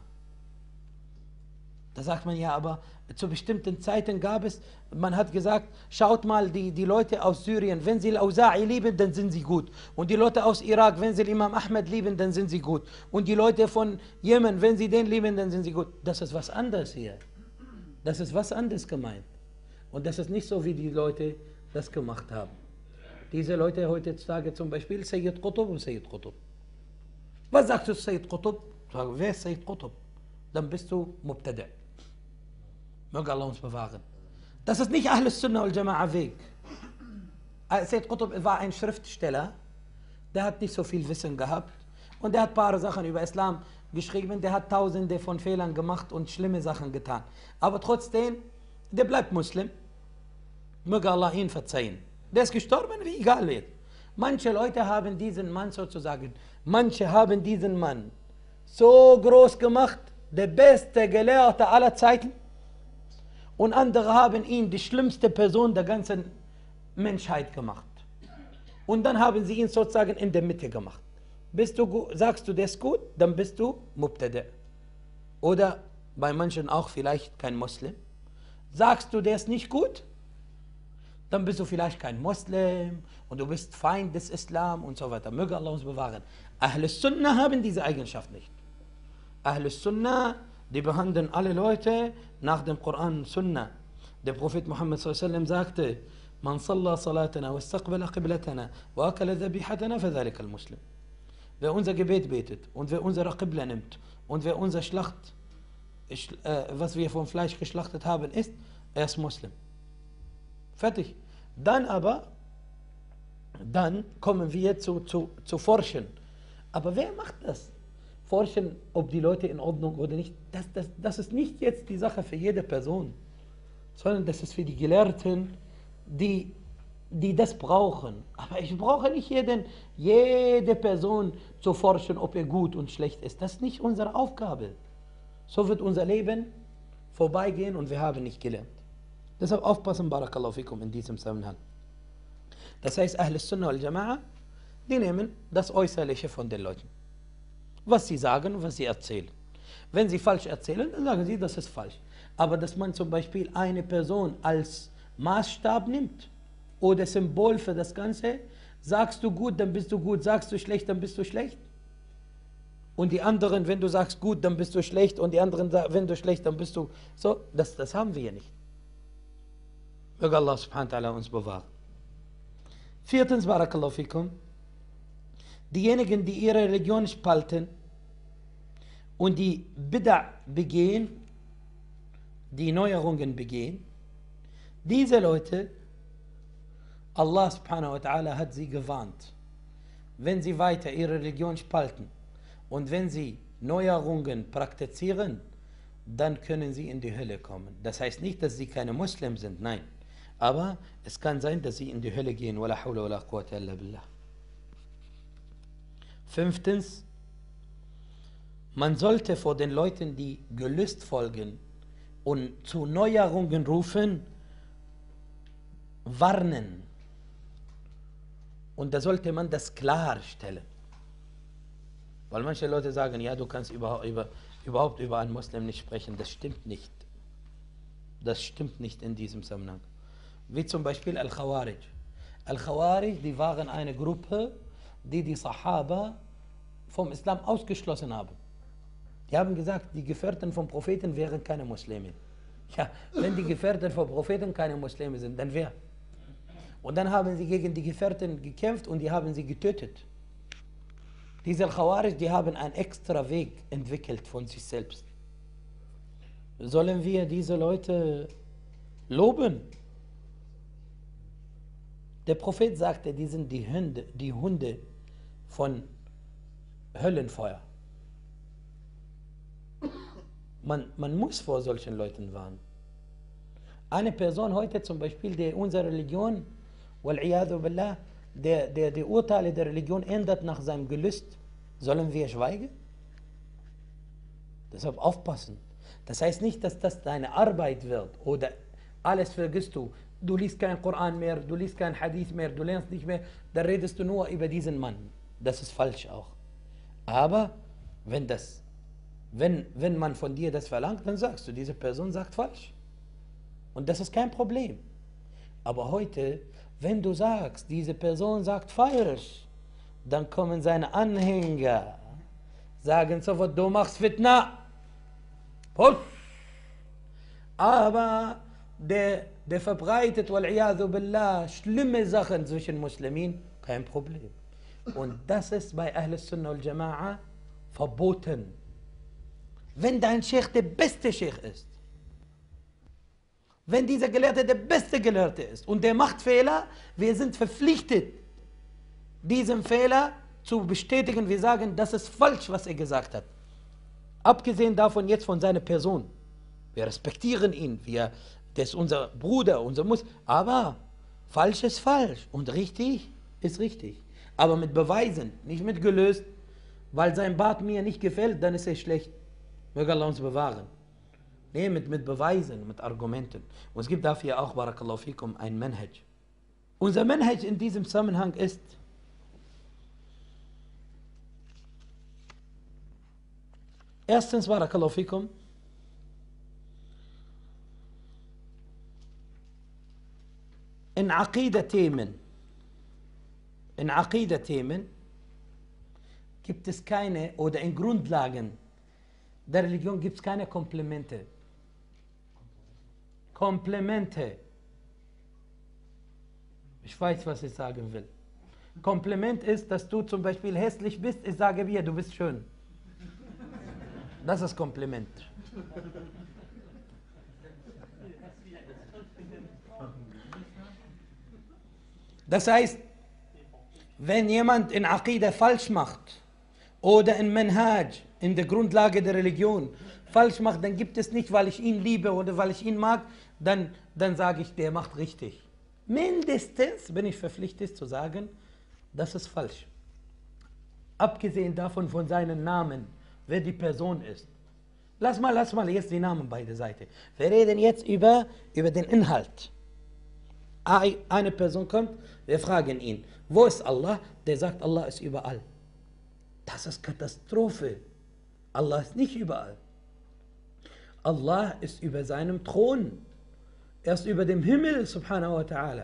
Da sagt man ja, aber zu bestimmten Zeiten gab es, man hat gesagt, schaut mal, die, die Leute aus Syrien, wenn sie Al-Auza'i lieben, dann sind sie gut. Und die Leute aus Irak, wenn sie Imam Ahmed lieben, dann sind sie gut. Und die Leute von Jemen, wenn sie den lieben, dann sind sie gut. Das ist was anderes hier. Das ist was anderes gemeint. Und das ist nicht so, wie die Leute das gemacht haben. Diese Leute heutzutage zum Beispiel, Sayyid Qutb und Sayyid Qutb. Was sagst du zu Sayyid Qutb? Sag, wer ist Sayyid Qutb? Dann bist du Mubtada'. Möge Allah uns bewahren. Das ist nicht Ahl Sunnah wal Jama'a Weg. Sayyid Qutb war ein Schriftsteller, der hat nicht so viel Wissen gehabt und der hat ein paar Sachen über Islam geschrieben, der hat tausende von Fehlern gemacht und schlimme Sachen getan. Aber trotzdem, der bleibt Muslim. Möge Allah ihn verzeihen. Der ist gestorben, wie egal wird. Manche Leute haben diesen Mann sozusagen, manche haben diesen Mann so groß gemacht, der beste Gelehrte aller Zeiten. Und andere haben ihn die schlimmste Person der ganzen Menschheit gemacht. Und dann haben sie ihn sozusagen in der Mitte gemacht. Bist du, sagst du, der ist gut, dann bist du Mubtada'. Oder bei manchen auch vielleicht kein Muslim. Sagst du, der ist nicht gut, dann bist du vielleicht kein Muslim und du bist Feind des Islam und so weiter. Möge Allah uns bewahren. Ahl Sunnah haben diese Eigenschaft nicht. Ahl Sunnah, die behandeln alle Leute nach dem Koran und Sunnah. Der Prophet Muhammad sallallahu alaihi wasallam sagte, من صلى صلاتنا واستقبل قبلتنا وأكل ذبيحتنا فذلك المسلم. Wer unser Gebet betet und wer unsere Qibla nimmt und wer unser Schlacht, äh, was wir vom Fleisch geschlachtet haben, isst, er ist Muslim. Fertig. Dann aber, dann kommen wir zu, zu, zu forschen. Aber wer macht das? Forschen, ob die Leute in Ordnung oder nicht, das, das, das ist nicht jetzt die Sache für jede Person, sondern das ist für die Gelehrten, die, die das brauchen. Aber ich brauche nicht jeden, jede Person zu forschen, ob er gut und schlecht ist. Das ist nicht unsere Aufgabe. So wird unser Leben vorbeigehen und wir haben nicht gelernt. Deshalb aufpassen, Barakallahu fikum, in diesem Zusammenhang. Das heißt, Ahl Sunnah wal Jama'a, die nehmen das Äußerliche von den Leuten. Was sie sagen und was sie erzählen. Wenn sie falsch erzählen, dann sagen sie, das ist falsch. Aber dass man zum Beispiel eine Person als Maßstab nimmt oder Symbol für das Ganze, sagst du gut, dann bist du gut, sagst du schlecht, dann bist du schlecht. Und die anderen, wenn du sagst gut, dann bist du schlecht und die anderen, wenn du schlecht, dann bist du so, das, das haben wir nicht. Möge Allah subhanahu wa ta'ala uns bewahren. Viertens, Barakallahu fikum, diejenigen, die ihre Religion spalten und die Bid'a begehen, die Neuerungen begehen, diese Leute, Allah subhanahu wa ta'ala hat sie gewarnt, wenn sie weiter ihre Religion spalten und wenn sie Neuerungen praktizieren, dann können sie in die Hölle kommen. Das heißt nicht, dass sie keine Muslimen sind, nein. Aber es kann sein, dass sie in die Hölle gehen. Wala hawla wala quwwata illa billah. Fünftens, man sollte vor den Leuten, die Gelüst folgen und zu Neuerungen rufen, warnen. Und da sollte man das klarstellen. Weil manche Leute sagen, ja, du kannst überhaupt über, überhaupt über einen Muslim nicht sprechen. Das stimmt nicht. Das stimmt nicht in diesem Zusammenhang. Wie zum Beispiel Al-Khawarij. Al-Khawarij, die waren eine Gruppe, die die Sahaba vom Islam ausgeschlossen haben. Die haben gesagt, die Gefährten vom Propheten wären keine Muslime. Ja, wenn die Gefährten vom Propheten keine Muslime sind, dann wer? Und dann haben sie gegen die Gefährten gekämpft und die haben sie getötet. Diese Khawarij, die haben einen extra Weg entwickelt von sich selbst. Sollen wir diese Leute loben? Der Prophet sagte, die sind die Hunde, die Hunde von Höllenfeuer. Man, man muss vor solchen Leuten warnen. Eine Person heute zum Beispiel, der unsere Religion, wal-iyadu billah, der, der die Urteile der Religion ändert nach seinem Gelüst, sollen wir schweigen? Deshalb aufpassen. Das heißt nicht, dass das deine Arbeit wird oder alles vergisst du. Du liest keinen Koran mehr, du liest keinen Hadith mehr, du lernst nicht mehr, dann redest du nur über diesen Mann. Das ist falsch auch. Aber wenn, das, wenn, wenn man von dir das verlangt, dann sagst du, diese Person sagt falsch. Und das ist kein Problem. Aber heute, wenn du sagst, diese Person sagt falsch, dann kommen seine Anhänger, sagen sofort, du machst Fitna. Puff. Aber der, der verbreitet, wal-iyadu billah, schlimme Sachen zwischen Muslimen, kein Problem. Und das ist bei Ahl Sunnah wal Jama'a verboten. Wenn dein Sheikh der beste Sheikh ist, wenn dieser Gelehrte der beste Gelehrte ist und der macht Fehler, wir sind verpflichtet, diesen Fehler zu bestätigen. Wir sagen, das ist falsch, was er gesagt hat. Abgesehen davon jetzt von seiner Person. Wir respektieren ihn, wir, der ist unser Bruder, unser Muss. Aber falsch ist falsch und richtig ist richtig. Aber mit Beweisen, nicht mit gelöst, weil sein Bart mir nicht gefällt, dann ist er schlecht. Möge Allah uns bewahren. Nee, mit, mit Beweisen, mit Argumenten. Und es gibt dafür auch, Barakallahu fikum, ein Manhaj. Unser Manhaj in diesem Zusammenhang ist, erstens, Barakallahu fikum, in Aqidah-Themen, in Aqidah-Themen gibt es keine, oder in Grundlagen der Religion gibt es keine Komplemente. Komplemente. Ich weiß, was ich sagen will. Kompliment ist, dass du zum Beispiel hässlich bist, ich sage mir, du bist schön. Das ist Kompliment. Das heißt, wenn jemand in Aqidah falsch macht oder in Manhaj, in der Grundlage der Religion, falsch macht, dann gibt es nicht, weil ich ihn liebe oder weil ich ihn mag, dann, dann sage ich, der macht richtig. Mindestens bin ich verpflichtet zu sagen, das ist falsch. Abgesehen davon von seinen Namen, wer die Person ist. Lass mal, lass mal jetzt die Namen beide Seiten. Wir reden jetzt über, über den Inhalt. Eine Person kommt, wir fragen ihn, wo ist Allah? Der sagt, Allah ist überall. Das ist Katastrophe. Allah ist nicht überall. Allah ist über seinem Thron. Er ist über dem Himmel, subhanahu wa ta'ala.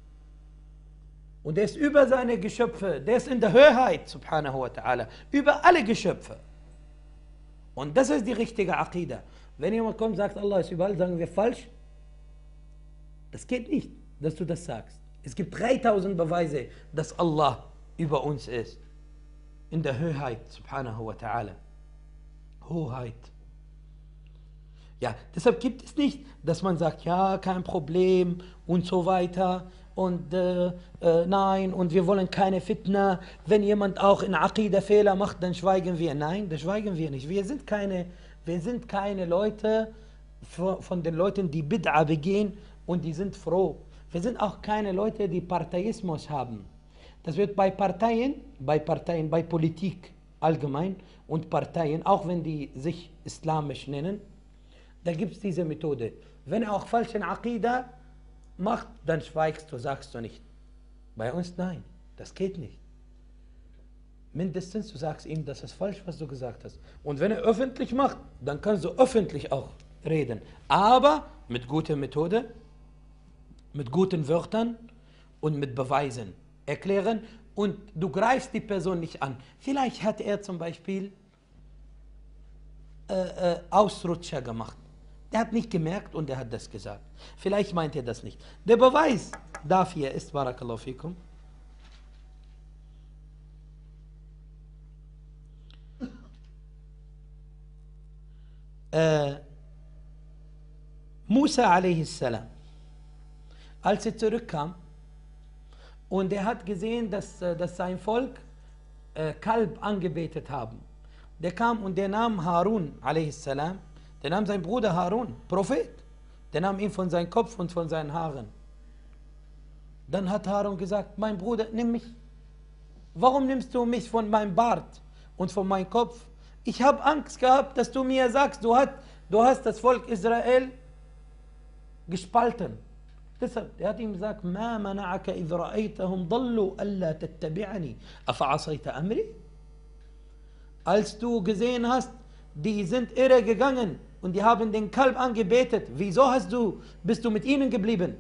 Und er ist über seine Geschöpfe. Der ist in der Höheit, subhanahu wa ta'ala. Über alle Geschöpfe. Und das ist die richtige Aqidah. Wenn jemand kommt und sagt, Allah ist überall, sagen wir falsch. Das geht nicht, dass du das sagst. Es gibt dreitausend Beweise, dass Allah über uns ist. In der Höheit, subhanahu wa ta'ala. Hoheit. Ja, deshalb gibt es nicht, dass man sagt, ja, kein Problem und so weiter und äh, äh, nein und wir wollen keine Fitna. Wenn jemand auch in Aqidah Fehler macht, dann schweigen wir. Nein, das schweigen wir nicht. Wir sind keine, wir sind keine Leute von den Leuten, die Bid'a begehen und die sind froh. Wir sind auch keine Leute, die Parteiismus haben. Das wird bei Parteien, bei Parteien, bei Politik allgemein und Parteien, auch wenn die sich islamisch nennen, da gibt es diese Methode. Wenn er auch falsch in Aqidah macht, dann schweigst du, sagst du nicht. Bei uns nein, das geht nicht. Mindestens du sagst ihm, das ist falsch, was du gesagt hast. Und wenn er öffentlich macht, dann kannst du öffentlich auch reden. Aber mit guter Methode, mit guten Wörtern und mit Beweisen erklären. Und du greifst die Person nicht an. Vielleicht hat er zum Beispiel äh, äh, Ausrutscher gemacht. Der hat nicht gemerkt und er hat das gesagt. Vielleicht meint er das nicht. Der Beweis dafür ist, Barakallahu fikum, äh, Musa a.s., als er zurückkam und er hat gesehen, dass, dass sein Volk äh, Kalb angebetet haben. Der kam und der nahm Harun a.s., der nahm seinen Bruder Harun, Prophet, der nahm ihn von seinem Kopf und von seinen Haaren. Dann hat Harun gesagt, mein Bruder, nimm mich. Warum nimmst du mich von meinem Bart und von meinem Kopf? Ich habe Angst gehabt, dass du mir sagst, du hast, du hast das Volk Israel gespalten. Deshalb, er hat ihm gesagt, Ma mana'aka idh ra'aytahum dallu alla tattabi'ani afa'asayta amri? Als du gesehen hast, die sind irre gegangen und die haben den Kalb angebetet. Wieso hast du, bist du mit ihnen geblieben?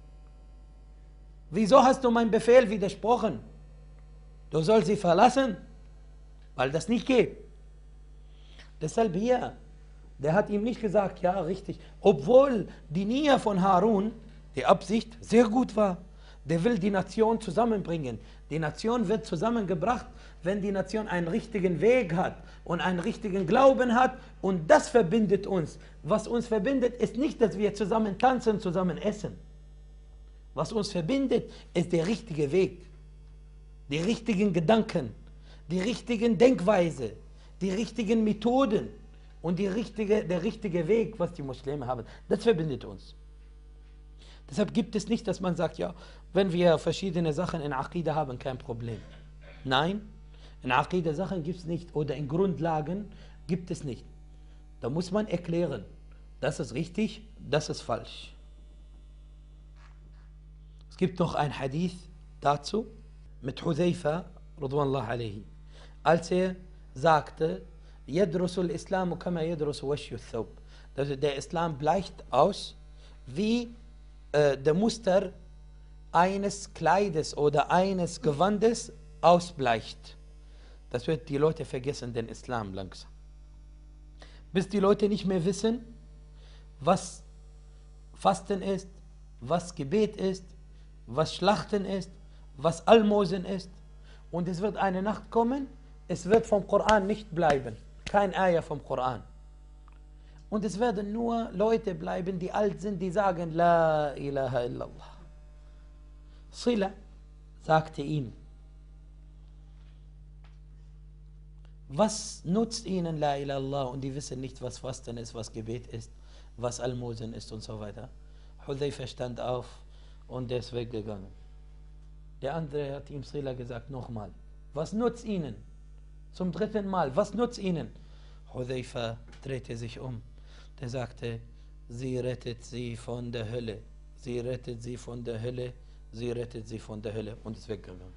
Wieso hast du meinen Befehl widersprochen? Du sollst sie verlassen, weil das nicht geht. Deshalb hier, der hat ihm nicht gesagt, ja richtig, obwohl die Nia von Harun, die Absicht, sehr gut war. Der will die Nation zusammenbringen. Die Nation wird zusammengebracht, wenn die Nation einen richtigen Weg hat und einen richtigen Glauben hat, und das verbindet uns. Was uns verbindet, ist nicht, dass wir zusammen tanzen, zusammen essen. Was uns verbindet, ist der richtige Weg, die richtigen Gedanken, die richtigen Denkweise, die richtigen Methoden und die richtige, der richtige Weg, was die Muslime haben. Das verbindet uns. Deshalb gibt es nicht, dass man sagt, ja, wenn wir verschiedene Sachen in Aqidah haben, kein Problem. Nein, in Aqidah Sachen gibt es nicht, oder in Grundlagen gibt es nicht. Da muss man erklären, das ist richtig, das ist falsch. Es gibt noch ein Hadith dazu mit Hudhayfa, radwanallahu alayhi, als er sagte, Yadrusul Islamu kama yadrusu washyu thawb. Also der Islam bleicht aus wie äh, der Muster eines Kleides oder eines Gewandes ausbleicht. Das wird die Leute vergessen, den Islam langsam. Bis die Leute nicht mehr wissen, was Fasten ist, was Gebet ist, was Schlachten ist, was Almosen ist. Und es wird eine Nacht kommen, es wird vom Koran nicht bleiben. Kein Ayah vom Koran. Und es werden nur Leute bleiben, die alt sind, die sagen, La ilaha illallah. Sila sagte ihm, was nutzt ihnen La ilaha illallah und die wissen nicht, was Fasten ist, was Gebet ist, was Almosen ist und so weiter. Hudayfa stand auf und er ist weggegangen. Der andere hat ihm Sila gesagt, nochmal, was nutzt ihnen? Zum dritten Mal, was nutzt ihnen? Hudayfa drehte sich um. Der sagte, sie rettet sie von der Hölle. Sie rettet sie von der Hölle. Sie rettet sie von der Hölle und ist weggegangen.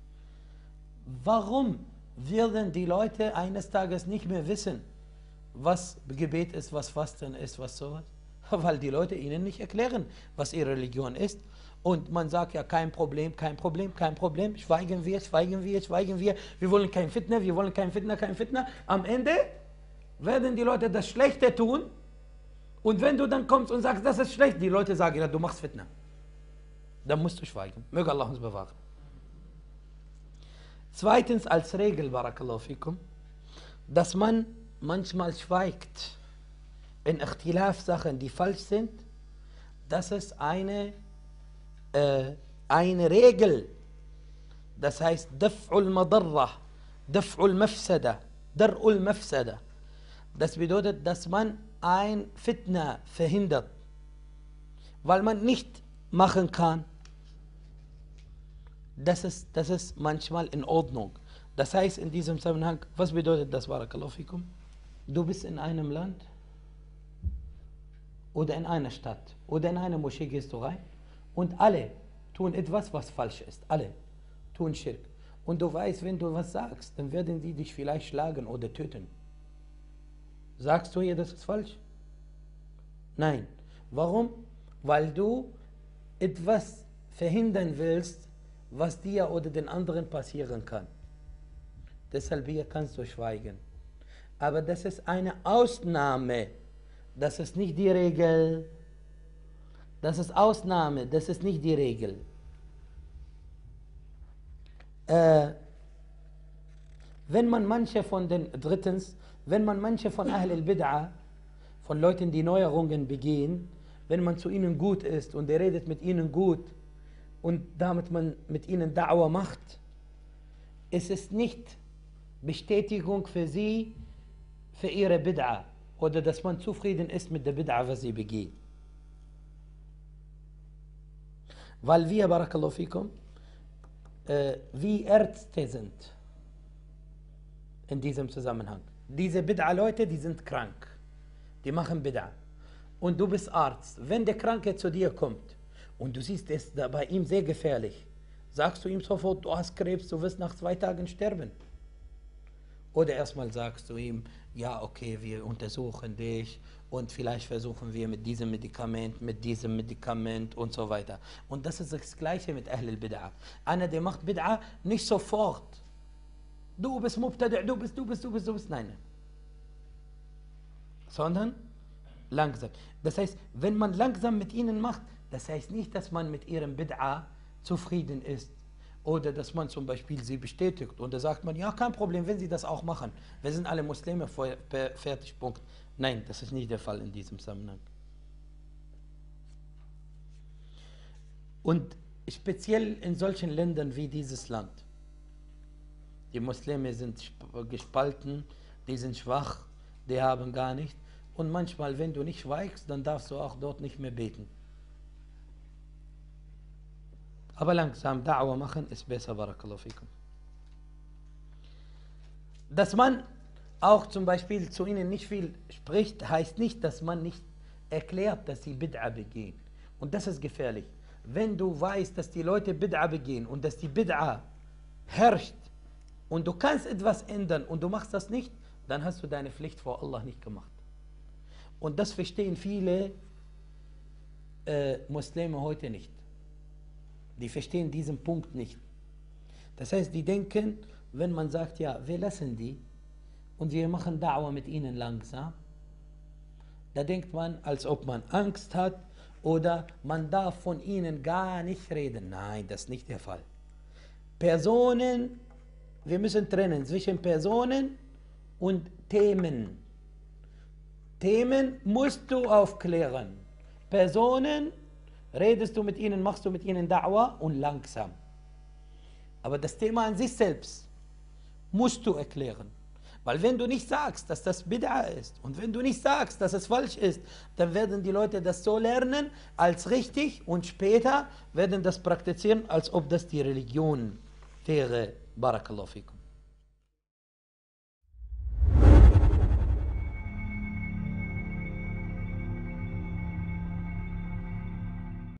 Warum werden die Leute eines Tages nicht mehr wissen, was Gebet ist, was Fasten ist, was sowas? Weil die Leute ihnen nicht erklären, was ihre Religion ist. Und man sagt ja, kein Problem, kein Problem, kein Problem, schweigen wir, schweigen wir, schweigen wir. Wir wollen kein Fitna, wir wollen kein Fitna, kein Fitna. Am Ende werden die Leute das Schlechte tun. Und wenn du dann kommst und sagst, das ist schlecht, die Leute sagen, ja, du machst Fitna. Dann musst du schweigen. Möge Allah uns bewahren. Zweitens als Regel, Barakallahu fikum, dass man manchmal schweigt in Ikhtilaf-Sachen, die falsch sind, das ist eine, äh, eine Regel. Das heißt, Daf'ul Madarra, Daf'ul Mafsada, Dar'ul Mafsada. Das bedeutet, dass man ein Fitna verhindert, weil man nicht machen kann. Das ist, das ist manchmal in Ordnung. Das heißt in diesem Zusammenhang, was bedeutet das, Barakallahu fikum? Du bist in einem Land oder in einer Stadt oder in eine Moschee gehst du rein und alle tun etwas, was falsch ist. Alle tun Schirk. Und du weißt, wenn du was sagst, dann werden die dich vielleicht schlagen oder töten. Sagst du hier, das ist falsch? Nein. Warum? Weil du etwas verhindern willst, was dir oder den anderen passieren kann. Deshalb hier kannst du schweigen. Aber das ist eine Ausnahme. Das ist nicht die Regel. Das ist Ausnahme, das ist nicht die Regel. Äh, wenn man manche von den, drittens, wenn man manche von Ahl al-Bid'a, von Leuten, die Neuerungen begehen, wenn man zu ihnen gut ist und er redet mit ihnen gut und damit man mit ihnen Da'wah macht, ist es nicht Bestätigung für sie, für ihre Bid'a oder dass man zufrieden ist mit der Bid'a, was sie begehen. Weil wir, Barakallahu fikum, äh, wie Ärzte sind in diesem Zusammenhang. Diese Bid'a-Leute, die sind krank. Die machen Bid'a. Und du bist Arzt. Wenn der Kranke zu dir kommt und du siehst, es ist bei ihm sehr gefährlich, sagst du ihm sofort, du hast Krebs, du wirst nach zwei Tagen sterben. Oder erstmal sagst du ihm, ja okay, wir untersuchen dich und vielleicht versuchen wir mit diesem Medikament, mit diesem Medikament und so weiter. Und das ist das Gleiche mit Ahl al-Bid'a. Einer, der macht Bid'a nicht sofort. Du bist Mubtadi', du bist, du bist, du bist, du bist, nein. Sondern langsam. Das heißt, wenn man langsam mit ihnen macht, das heißt nicht, dass man mit ihrem Bid'a zufrieden ist. Oder dass man zum Beispiel sie bestätigt. Und da sagt man, ja, kein Problem, wenn sie das auch machen. Wir sind alle Muslime, fertig, Punkt. Nein, das ist nicht der Fall in diesem Zusammenhang. Und speziell in solchen Ländern wie dieses Land. Die Muslime sind gespalten, die sind schwach, die haben gar nichts. Und manchmal, wenn du nicht schweigst, dann darfst du auch dort nicht mehr beten. Aber langsam Da'wah machen ist besser, Barakallahu fikum. Dass man auch zum Beispiel zu ihnen nicht viel spricht, heißt nicht, dass man nicht erklärt, dass sie Bid'a begehen. Und das ist gefährlich. Wenn du weißt, dass die Leute Bid'a begehen und dass die Bid'a herrscht und du kannst etwas ändern und du machst das nicht, dann hast du deine Pflicht vor Allah nicht gemacht. Und das verstehen viele äh, Muslime heute nicht. Die verstehen diesen Punkt nicht. Das heißt, die denken, wenn man sagt, ja, wir lassen die und wir machen Da'wah mit ihnen langsam, da denkt man, als ob man Angst hat Oder man darf von ihnen gar nicht reden. Nein, das ist nicht der Fall. Personen, wir müssen trennen zwischen Personen und Themen. Themen musst du aufklären. Personen, redest du mit ihnen, machst du mit ihnen Da'wah und langsam. Aber das Thema an sich selbst musst du erklären. Weil wenn du nicht sagst, dass das Bid'a ist und wenn du nicht sagst, dass es falsch ist, dann werden die Leute das so lernen als richtig und später werden das praktizieren, als ob das die Religion wäre. Barakallahu fikum.